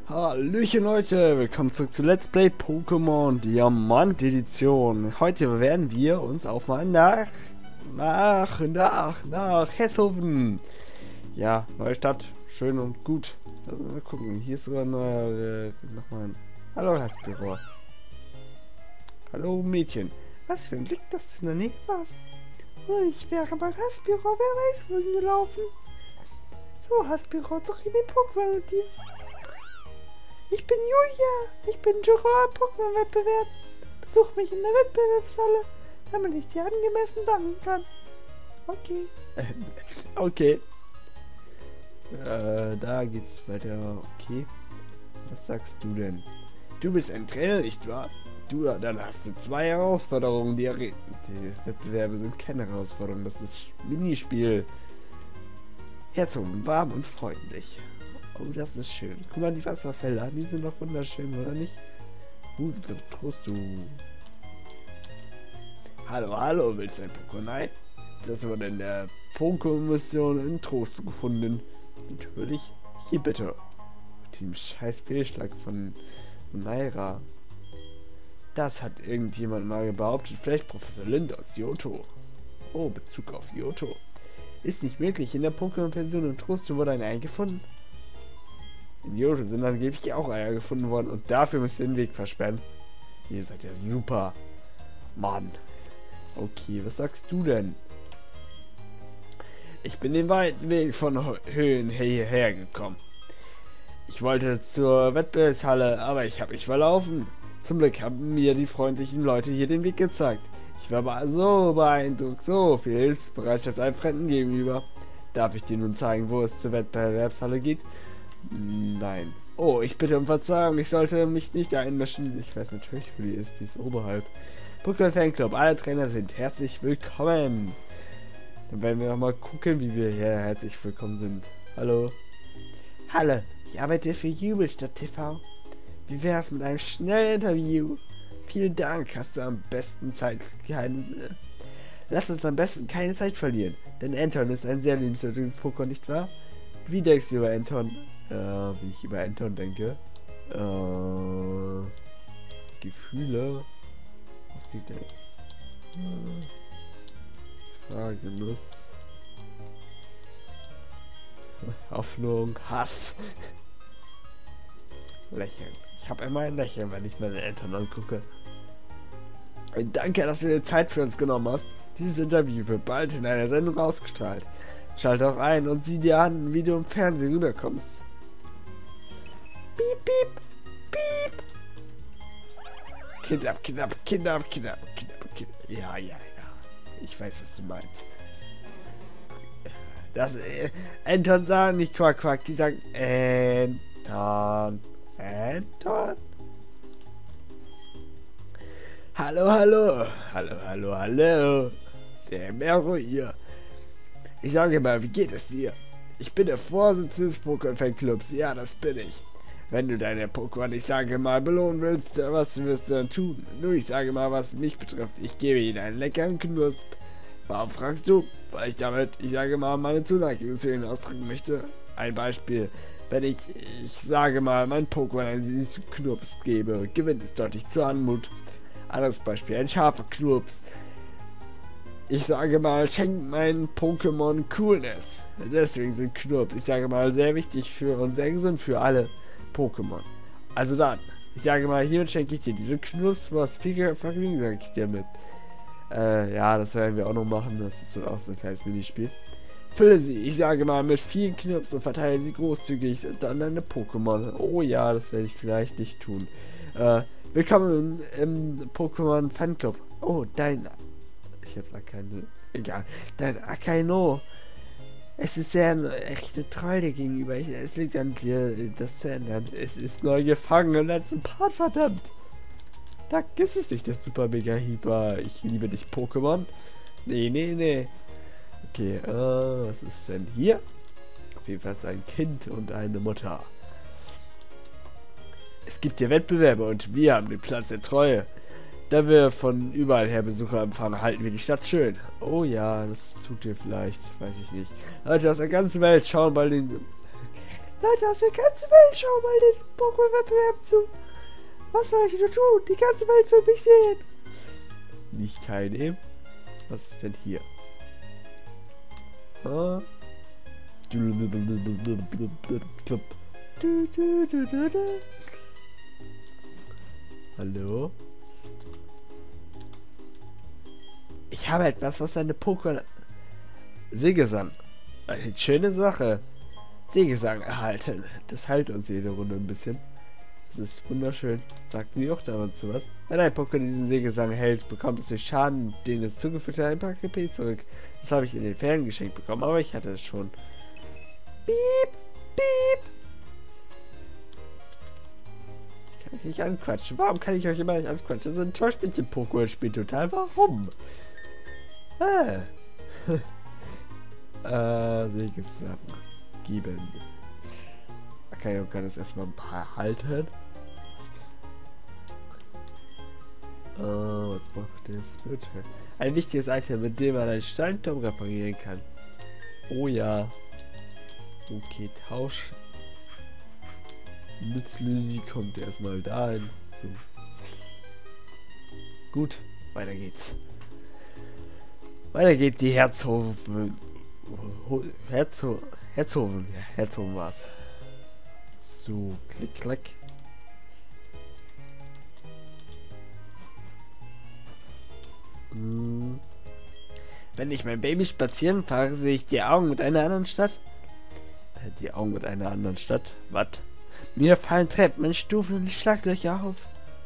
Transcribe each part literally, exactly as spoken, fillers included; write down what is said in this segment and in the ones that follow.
Hallöchen Leute, willkommen zurück zu Let's Play Pokémon Diamant Edition. Heute werden wir uns auch mal nach, nach, nach, nach Hesshofen. Ja, neue Stadt, schön und gut. Also mal gucken, hier ist sogar ein neuer, äh, nochmal ein... Hallo Haspiro. Hallo Mädchen. Was für ein Glück, dass du in der Nähe warst. Ich wäre bei Haspiro, wer weiß wohin gelaufen. So Haspiro, zurück in den Pokémon mit dir. Ich bin Julia, ich bin Juror Pokémon-Wettbewerb. Besuch mich in der Wettbewerbshalle, damit ich dir angemessen danken kann. Okay. Okay. Äh, da geht's weiter. Okay. Was sagst du denn? Du bist ein Trainer, nicht wahr? Du, dann hast du zwei Herausforderungen. Die, die Wettbewerbe sind keine Herausforderung, das ist Minispiel. Herzog, warm und freundlich. Oh, das ist schön. Guck mal, die Wasserfälle, die sind doch wunderschön, oder nicht? Gut, Trost du. Hallo, hallo, willst du ein Pokémon? Das wurde in der Pokémon-Mission in Trost gefunden. Natürlich. Hier bitte. Team scheiß Fehlschlag von Naira. Das hat irgendjemand mal behauptet. Vielleicht Professor Lind aus Johto. Oh, Bezug auf Johto. Ist nicht möglich. In der Pokémon-Pension in Trost wurde ein Ei gefunden. In Johto sind angeblich auch Eier gefunden worden und dafür müsst ihr den Weg versperren. Ihr seid ja super. Mann. Okay, was sagst du denn? Ich bin den weiten Weg von Höhen hierher gekommen. Ich wollte zur Wettbewerbshalle, aber ich habe mich verlaufen. Zum Glück haben mir die freundlichen Leute hier den Weg gezeigt. Ich war aber so beeindruckt, so viel Hilfsbereitschaft einem Fremden gegenüber. Darf ich dir nun zeigen, wo es zur Wettbewerbshalle geht? Nein. Oh, ich bitte um Verzeihung, ich sollte mich nicht einmischen. Ich weiß natürlich, wo die ist, die ist oberhalb. Pokémon Fanclub, alle Trainer sind herzlich willkommen. Dann werden wir noch mal gucken, wie wir hier herzlich willkommen sind. Hallo. Hallo, ich arbeite für Jubelstadt T V. Wie wär's mit einem schnellen Interview? Vielen Dank, hast du am besten Zeit keine... Lass uns am besten keine Zeit verlieren, denn Anton ist ein sehr liebenswürdiges Pokémon, nicht wahr? Wie denkst du über Anton? Äh, wie ich über Anton denke? Äh, Gefühle? Was geht denn? Äh, Frage, Lust. Hoffnung, Hass. Lächeln. Ich habe immer ein Lächeln, wenn ich meine Eltern angucke. Danke, dass du dir Zeit für uns genommen hast. Dieses Interview wird bald in einer Sendung ausgestrahlt. Schalte auch ein und sieh dir an, wie du im Fernsehen rüberkommst. Piep, piep, piep. Kind ab, Kind ab, Kind ab, Kind ab, Kind ab, Kind ab. Ja, ja, ja. Ich weiß, was du meinst. Das, äh, Anton sagen nicht Quack, Quack. Die sagen Anton. Anton? Hallo, hallo. Hallo, hallo, hallo. Der Mero hier. Ich sage mal, wie geht es dir? Ich bin der Vorsitzende des Pokémon-Fanclubs. Ja, das bin ich. Wenn du deine Pokémon, ich sage mal, belohnen willst, was wirst du dann tun? Nur ich sage mal, was mich betrifft. Ich gebe ihnen einen leckeren Knusp. Warum fragst du? Weil ich damit, ich sage mal, meine Zuneigung zu ihnen ausdrücken möchte. Ein Beispiel. Wenn ich, ich sage mal, mein Pokémon einen süßen Knurps gebe, gewinnt es deutlich zur Anmut. Anderes Beispiel, ein scharfer Knurps. Ich sage mal, schenkt mein Pokémon Coolness. Deswegen sind Knurps, ich sage mal, sehr wichtig für und sehr gesund für alle Pokémon. Also dann, ich sage mal, hiermit schenke ich dir diese Knurps, was viel Vergnügen sage ich dir mit. Äh, ja, das werden wir auch noch machen, das ist so auch so ein kleines Minispiel. Fülle sie, ich sage mal, mit vielen Knurps und verteile sie großzügig und dann deine Pokémon. Oh ja, das werde ich vielleicht nicht tun. Äh, willkommen im, im Pokémon Fanclub. Oh, dein... Ich hab's Akaino. Egal. Dein Akaino. Es ist sehr echt neutral dir gegenüber. Ich, es liegt an dir, das zu ändern. Es ist neu gefangen im letzten Part, verdammt. Da ist es nicht, der Super Mega Hyper. Ich liebe dich, Pokémon. Nee, nee, nee. Okay, äh, was ist denn hier? Auf jeden Fall ein Kind und eine Mutter. Es gibt hier Wettbewerbe und wir haben den Platz der Treue. Da wir von überall her Besucher empfangen, halten wir die Stadt schön. Oh ja, das tut dir vielleicht, weiß ich nicht. Leute aus der ganzen Welt schauen bei den Leute aus der ganzen Welt schauen mal den Pokémon-Wettbewerb zu. Was soll ich nur tun? Die ganze Welt will mich sehen. Nicht teilnehmen? Was ist denn hier? Ah. Hallo? Ich habe etwas, was eine Pokémon... Seegesang. Eine schöne Sache. Seegesang erhalten. Das heilt uns jede Runde ein bisschen. Das ist wunderschön. Sagt sie auch dazu was? Wenn ein Pokémon diesen Seegesang hält, bekommt es durch Schaden, den es zugefügt hat, ein paar K P zurück. Das habe ich in den Ferien geschenkt bekommen, aber ich hatte es schon. Piep, piep. Ich kann mich nicht anquatschen. Warum kann ich euch immer nicht anquatschen? Das enttäuscht mich im Pokémon-Spiel total. Warum? Ah. äh, Seegesang. Geben. Da kann ich auch gerade erstmal ein paar halten. Oh, was braucht das bitte? Ein wichtiges Item, mit dem man einen Steinturm reparieren kann. Oh ja. Okay, Tausch. Nützlösi kommt erstmal dahin. So. Gut, weiter geht's. Weiter geht die Herzhofen. Herzo Herzhofen. Ja, Herzhofen war's. So, klick, klick. Hm. Wenn ich mein Baby spazieren fahre, sehe ich die Augen mit einer anderen Stadt. Äh, die Augen mit einer anderen Stadt? Was? Mir fallen Treppen in Stufen und Schlaglöcher auf.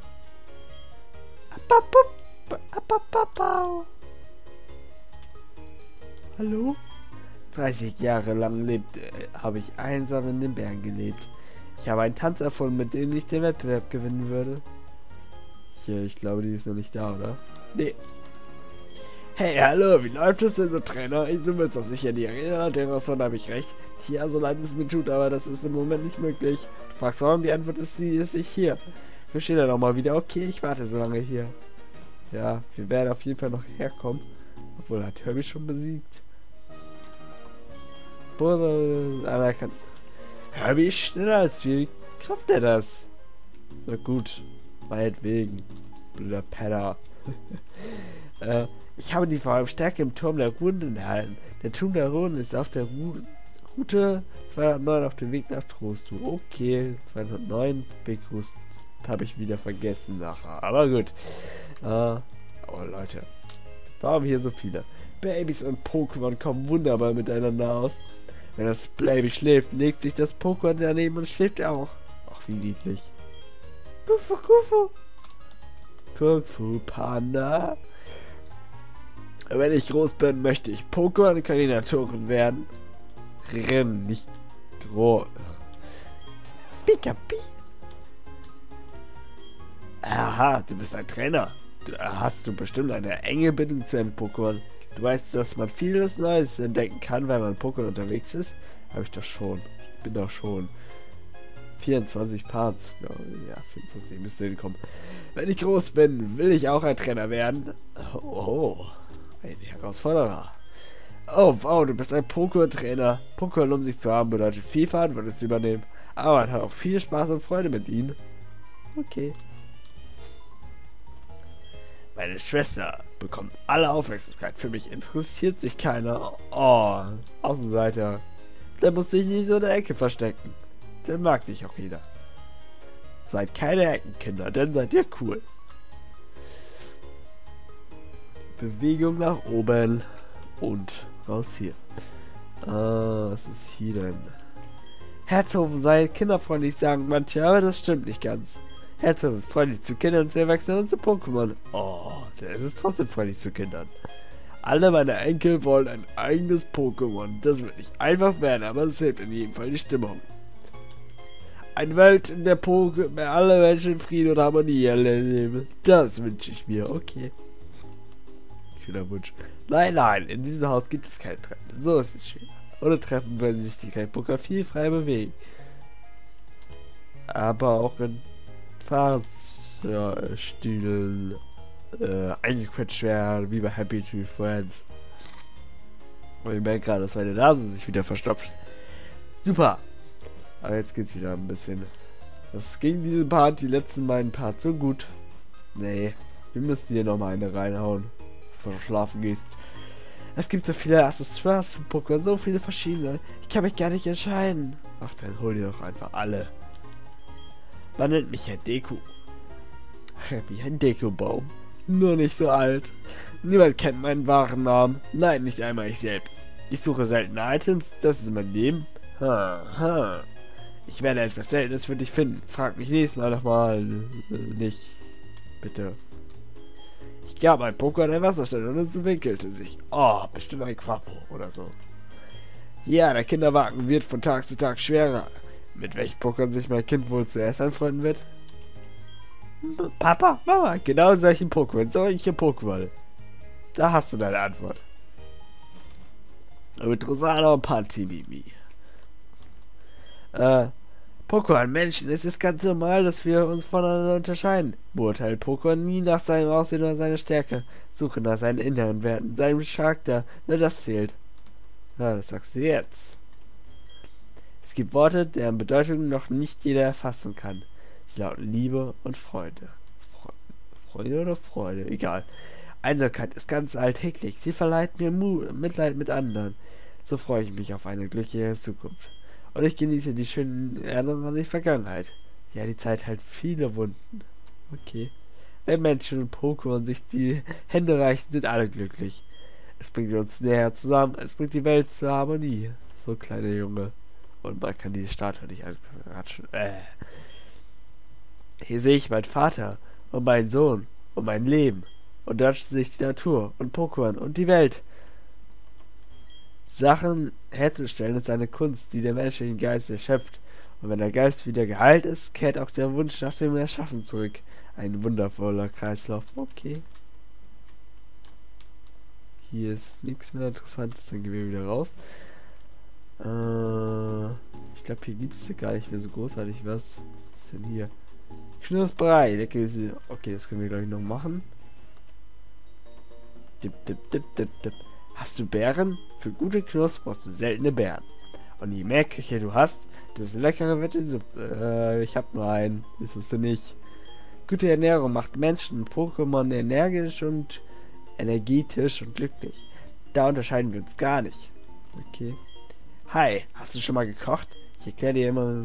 Hallo? dreißig Jahre lang lebt, äh, habe ich einsam in den Bergen gelebt. Ich habe einen Tanz erfunden, mit dem ich den Wettbewerb gewinnen würde. Hier, ich glaube, die ist noch nicht da, oder? Nee. Hey, hallo, wie läuft es denn so, Trainer? Ich zoome jetzt auch sicher die Arena, Terrason habe ich recht. Tja, so leid es mir tut, aber das ist im Moment nicht möglich. Du fragst warum, die Antwort ist, sie ist nicht hier. Wir stehen dann auch mal wieder. Okay, ich warte so lange hier. Ja, wir werden auf jeden Fall noch herkommen. Obwohl, hat Herbie schon besiegt. Anerkannt. Herbie ist schneller als wir. Wie schafft er das? Na gut, meinetwegen. Blöder Penner. äh, ich habe die vor allem Stärke im Turm der Runen erhalten. Der Turm der Runen ist auf der Ru Route zweihundertneun auf dem Weg nach Trostu. Okay, zweihundertneun Weg Trost habe ich wieder vergessen nachher. Aber gut. Äh, oh Leute. Warum hier so viele? Babys und Pokémon kommen wunderbar miteinander aus. Wenn das Baby schläft, legt sich das Pokémon daneben und schläft auch. Ach, wie niedlich. Kufu, Kufu. Kung Fu Panda. Wenn ich groß bin, möchte ich Pokémon-Koordinatorin werden. Renn, nicht groß. Pikapi. Aha, du bist ein Trainer. Du hast du bestimmt eine enge Bindung zu einem Pokémon. Du weißt, dass man vieles Neues entdecken kann, wenn man Pokémon unterwegs ist. Habe ich doch schon. Ich bin doch schon. vierundzwanzig Parts. Ja, vierundzwanzig müsste hinkommen. Wenn ich groß bin, will ich auch ein Trainer werden. Oh, ein Herausforderer. Oh, wow, du bist ein Pokémon-Trainer. Pokémon, um sich zu haben, bedeutet viel Verantwortung zu übernehmen. Aber man hat auch viel Spaß und Freude mit ihnen. Okay. Meine Schwester bekommt alle Aufmerksamkeit. Für mich interessiert sich keiner. Oh, Außenseiter. Der muss sich nicht so in der Ecke verstecken. Den mag dich auch jeder. Seid keine Eckenkinder, denn seid ihr cool. Bewegung nach oben. Und raus hier. Ah, was ist hier denn? Herzhofen sei kinderfreundlich, sagen manche, aber das stimmt nicht ganz. Herzhofen ist freundlich zu Kindern, zu Erwachsenen und zu Pokémon. Oh, der ist trotzdem freundlich zu Kindern. Alle meine Enkel wollen ein eigenes Pokémon. Das wird nicht einfach werden, aber es hilft in jedem Fall die Stimmung. Eine Welt, in der Pokémon alle Menschen in Frieden und Harmonie erleben. Das wünsche ich mir. Okay. Schöner Wunsch. Nein, nein, in diesem Haus gibt es keine Treppen. So ist es schön. Ohne Treppen werden sich die kleinen Pokémon viel frei bewegen. Aber auch in Fahrstühlen äh, eingequetscht werden, wie bei Happy Tree Friends. Und ich merke gerade, dass meine Nase sich wieder verstopft. Super. Aber jetzt geht's wieder ein bisschen. Das ging diesen Part, die letzten beiden Parts so gut. Nee, wir müssen hier nochmal eine reinhauen, bevor du schlafen gehst. Es gibt so viele Accessoires für Pokémon, so viele verschiedene. Ich kann mich gar nicht entscheiden. Ach, dann hol dir doch einfach alle. Man nennt mich ja Deku. Wie ein Dekobaum. Nur nicht so alt. Niemand kennt meinen wahren Namen. Nein, nicht einmal ich selbst. Ich suche seltene Items, das ist mein Leben. Ha, ha. Ich werde etwas Seltenes für dich finden. Frag mich nächstes Mal nochmal äh, nicht. Bitte. Ich gab ein Pokémon ein Wasserstand und es entwickelte sich. Oh, bestimmt ein Quapo oder so. Ja, der Kinderwagen wird von Tag zu Tag schwerer. Mit welchem Pokémon sich mein Kind wohl zuerst anfreunden wird? Papa, Mama, genau solche Pokémon, solche Pokémon. Da hast du deine Antwort. Mit Rosana und Pantimimi. Äh, Pokémon Menschen, es ist ganz normal, dass wir uns voneinander unterscheiden. Beurteilt Pokémon nie nach seinem Aussehen oder seiner Stärke. Suche nach seinen inneren Werten, seinem Charakter, nur das zählt. Ja, das sagst du jetzt. Es gibt Worte, deren Bedeutung noch nicht jeder erfassen kann. Sie lauten Liebe und Freude. Fre Freude oder Freude? Egal. Einsamkeit ist ganz alltäglich. Sie verleiht mir Mut, Mitleid mit anderen. So freue ich mich auf eine glückliche Zukunft. Und ich genieße die schönen Erinnerungen an die Vergangenheit. Ja, die Zeit hält viele Wunden. Okay. Wenn Menschen und Pokémon sich die Hände reichen, sind alle glücklich. Es bringt uns näher zusammen. Es bringt die Welt zur Harmonie. So, kleiner Junge. Und man kann diese Statue nicht anratschen. Äh. Hier sehe ich meinen Vater und meinen Sohn und mein Leben. Und dort sehe ich die Natur und Pokémon und die Welt. Sachen herzustellen ist eine Kunst, die der menschlichen Geist erschöpft. Und wenn der Geist wieder geheilt ist, kehrt auch der Wunsch nach dem Erschaffen zurück. Ein wundervoller Kreislauf. Okay. Hier ist nichts mehr Interessantes, dann gehen wir wieder raus. Äh, ich glaube, hier gibt es ja gar nicht mehr so großartig was. Was ist denn hier? Knusperei. Okay, das können wir gleich noch machen. Dip, dip, dip, dip, dip. Hast du Beeren? Für gute Knusper brauchst du seltene Beeren. Und je mehr Küche du hast, desto leckerer wird die Suppe. Äh, ich hab nur einen. Das bin ich. Gute Ernährung macht Menschen und Pokémon energisch und energetisch und glücklich. Da unterscheiden wir uns gar nicht. Okay. Hi, hast du schon mal gekocht? Ich erkläre dir immer...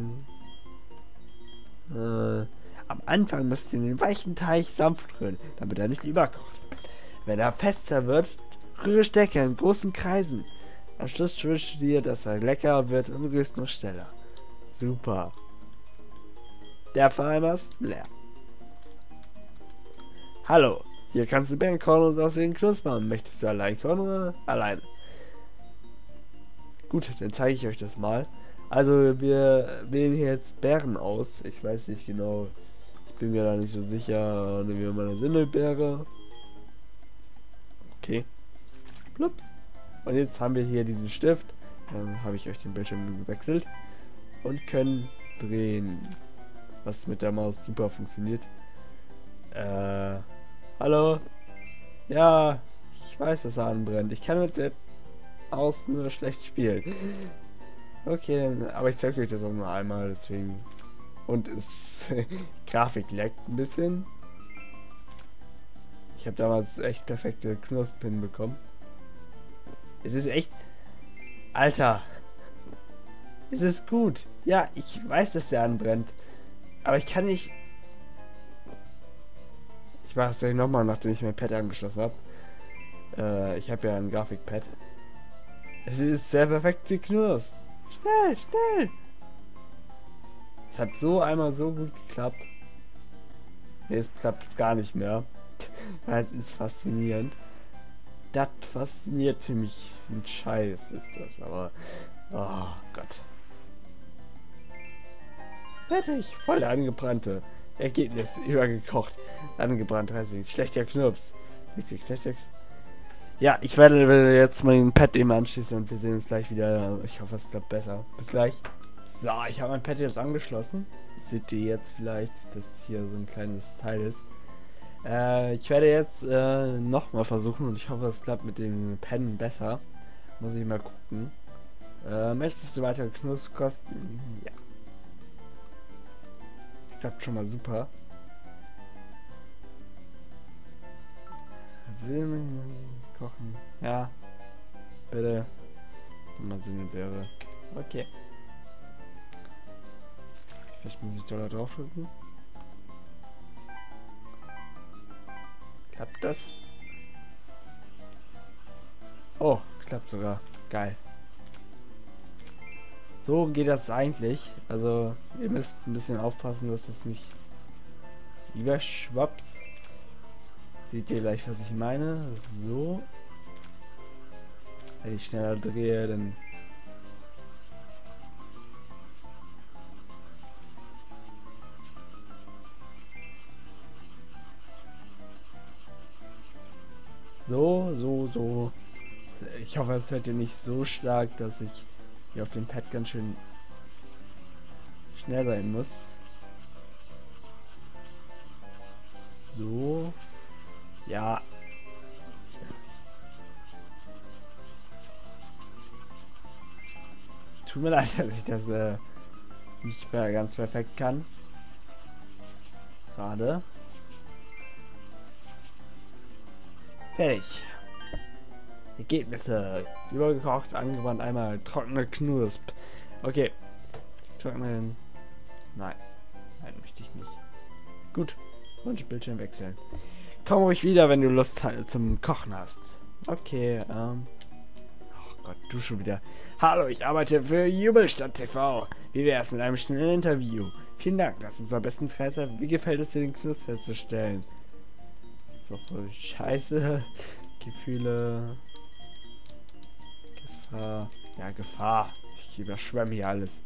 Äh, am Anfang müsst ihr den weichen Teig sanft rühren, damit er nicht überkocht. Wenn er fester wird, rühre Stecke in großen Kreisen. Am Schluss wünschst du dir, dass er leckerer wird und rührst noch schneller. Super. Der Verein ist leer. Hallo, hier kannst du Beeren kochen und aus den Knuspern. Möchtest du allein kochen oder alleine? Gut, dann zeige ich euch das mal. Also wir wählen hier jetzt Beeren aus. Ich weiß nicht genau. Ich bin mir da nicht so sicher. Nehmen wir mal eine Sindelbeere. Okay. Plups. Und jetzt haben wir hier diesen Stift. Dann habe ich euch den Bildschirm gewechselt. Und können drehen. Was mit der Maus super funktioniert. Äh. Hallo? Ja, ich weiß, dass er anbrennt. Ich kann mit der Maus nur schlecht spielen. Okay, dann, aber ich zeige euch das auch nur einmal, deswegen. Und es Grafik leckt ein bisschen. Ich habe damals echt perfekte Knuspin bekommen. Es ist echt... Alter. Es ist gut. Ja, ich weiß, dass der anbrennt. Aber ich kann nicht... Ich mache es gleich nochmal, nachdem ich mein Pad angeschlossen habe. Äh, ich habe ja ein Grafikpad. Es ist sehr perfekte Knurs. Schnell, schnell. Es hat so einmal so gut geklappt. Ne, es klappt jetzt gar nicht mehr. Es ist faszinierend. Das fasziniert mich. Ein Scheiß ist das, aber... Oh Gott. Fertig. Voll der angebrannte. Ergebnis. Übergekocht. Angebrannt. Schlechter Knirps. Wirklich schlechter Knirps. Ja, ich werde jetzt mein Pad eben anschließen und wir sehen uns gleich wieder. Ich hoffe, es klappt besser. Bis gleich. So, ich habe mein Pad jetzt angeschlossen. Das seht ihr jetzt vielleicht, dass hier so ein kleines Teil ist. Äh, ich werde jetzt äh, nochmal versuchen und ich hoffe, es klappt mit den Pennen besser. Muss ich mal gucken. Äh, möchtest du weitere Knups kosten? Ja. Das klappt schon mal super. Will man kochen? Ja. Bitte. Mal so eine Beere. Okay. Vielleicht muss ich da drauf drücken. Klappt das? Oh, klappt sogar. Geil. So geht das eigentlich. Also, ihr müsst ein bisschen aufpassen, dass es nicht überschwappt. Seht ihr gleich, was ich meine? So. Wenn ich schneller drehe, dann... So, so, so. Ich hoffe, es hört ihr nicht so stark, dass ich hier auf dem Pad ganz schön schnell sein muss. So. Ja. Tut mir leid, dass ich das äh, nicht mehr ganz perfekt kann. Gerade. Fertig. Ergebnisse. Übergekocht, angewandt, einmal trockene Knusp. Okay. Trocknen. Nein. Nein, möchte ich nicht. Gut. Und Bildschirm wechseln. Komm ruhig wieder, wenn du Lust zum Kochen hast. Okay, ähm. Oh Gott, du schon wieder. Hallo, ich arbeite für Jubelstadt T V. Wie wär's mit einem schnellen Interview? Vielen Dank, das ist unser besten Treiber. Wie gefällt es dir, den Knusp herzustellen? Ist auch so scheiße. Gefühle. Gefahr. Ja, Gefahr. Ich überschwemme hier alles.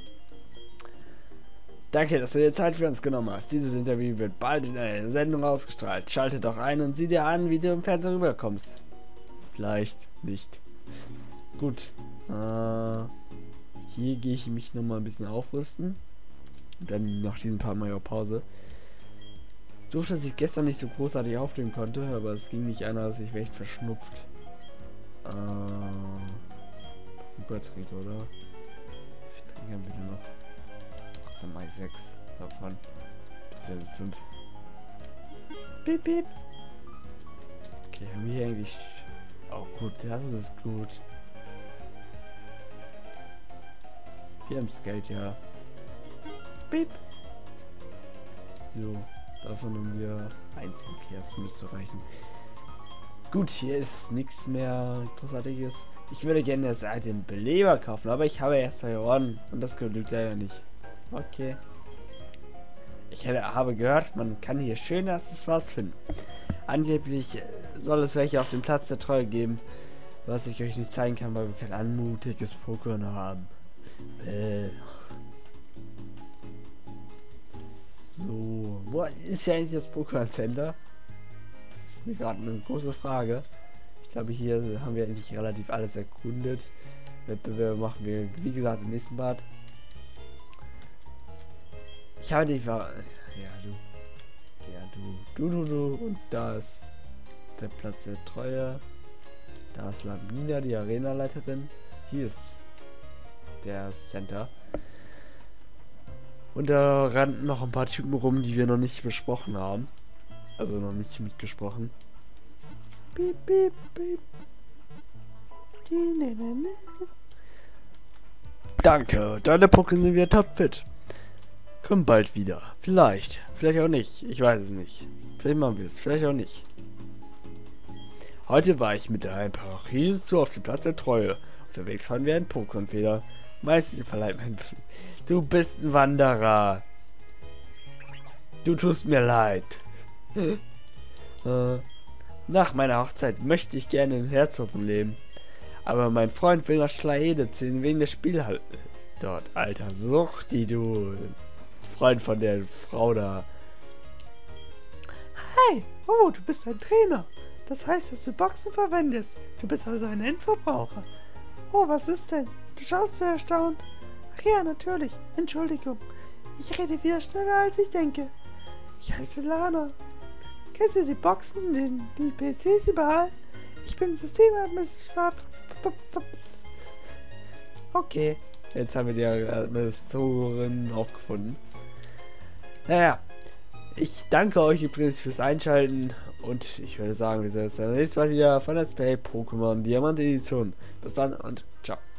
Danke, dass du dir Zeit für uns genommen hast. Dieses Interview wird bald in einer Sendung ausgestrahlt. Schalte doch ein und sieh dir an, wie du im Fernsehen rüberkommst. Vielleicht nicht. Gut. Äh, hier gehe ich mich noch mal ein bisschen aufrüsten. Und dann nach diesen paar Mal Pause. Doof, dass ich gestern nicht so großartig aufnehmen konnte, aber es ging nicht anders, ich wäre echt verschnupft. Äh, super Trick, oder? Wie viel Trink haben wir denn noch? Ach, dann mache ich sechs davon. Beziehungsweise fünf. Piep, piep. Okay, haben wir hier eigentlich... Oh gut, das ist gut. Wir haben das Geld, ja. Piep. So. Davon haben wir eins. Okay, das müsste reichen. Gut, hier ist nichts mehr Großartiges. Ich würde gerne das Item Beleber kaufen, aber ich habe erst zwei Orden und das genügt leider nicht. Okay. Ich hätte, habe gehört, man kann hier schön erstes was finden. Angeblich soll es welche auf dem Platz der Treue geben, was ich euch nicht zeigen kann, weil wir kein anmutiges Pokémon haben. Äh. So, wo ist ja eigentlich das Pokémon Center? Das ist mir gerade eine große Frage. Ich glaube, hier haben wir eigentlich relativ alles erkundet. Wettbewerbe machen wir, wie gesagt, im nächsten Part. Ich habe die war. Ja, du. Ja, du. Du, du, du. Und da ist der Platz der Treue. Da ist Lamina, die Arenaleiterin. Hier ist der Center. Und da rannten noch ein paar Typen rum, die wir noch nicht besprochen haben. Also noch nicht mitgesprochen. Piep, piep, piep. Danke, deine Pokémon sind wieder topfit. Komm bald wieder. Vielleicht. Vielleicht auch nicht. Ich weiß es nicht. Vielleicht machen wir es. Vielleicht auch nicht. Heute war ich mit ein paar Riesen auf dem Platz der Treue. Unterwegs fanden wir einen Pokémon-Feder. Meistens verleiht mein... Du bist ein Wanderer. Du tust mir leid. äh, nach meiner Hochzeit möchte ich gerne in Herzhofen leben. Aber mein Freund will nach Schlaede ziehen wegen der Spielhalle dort. Alter, such die du. Freund von der Frau da. Hey, oh, du bist ein Trainer. Das heißt, dass du Boxen verwendest. Du bist also ein Endverbraucher. Oh, was ist denn? Du schaust so erstaunt. Ach ja, natürlich. Entschuldigung. Ich rede wieder schneller, als ich denke. Ich heiße Lana. Kennst du die Boxen, den, die P Cs überall? Ich bin Systemadministrator. Okay. Jetzt haben wir die Administratorin auch gefunden. Naja, ich danke euch übrigens fürs Einschalten und ich würde sagen, wir sehen uns dann nächstes Mal wieder von Let's Play Pokémon Diamant Edition. Bis dann und ciao.